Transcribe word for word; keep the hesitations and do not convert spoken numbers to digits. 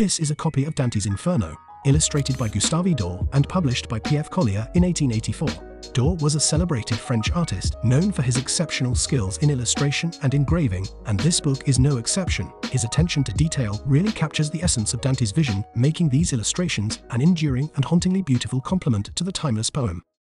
This is a copy of Dante's Inferno, illustrated by Gustave Doré and published by P F Collier in eighteen eighty-four. Doré was a celebrated French artist known for his exceptional skills in illustration and engraving, and this book is no exception. His attention to detail really captures the essence of Dante's vision, making these illustrations an enduring and hauntingly beautiful complement to the timeless poem.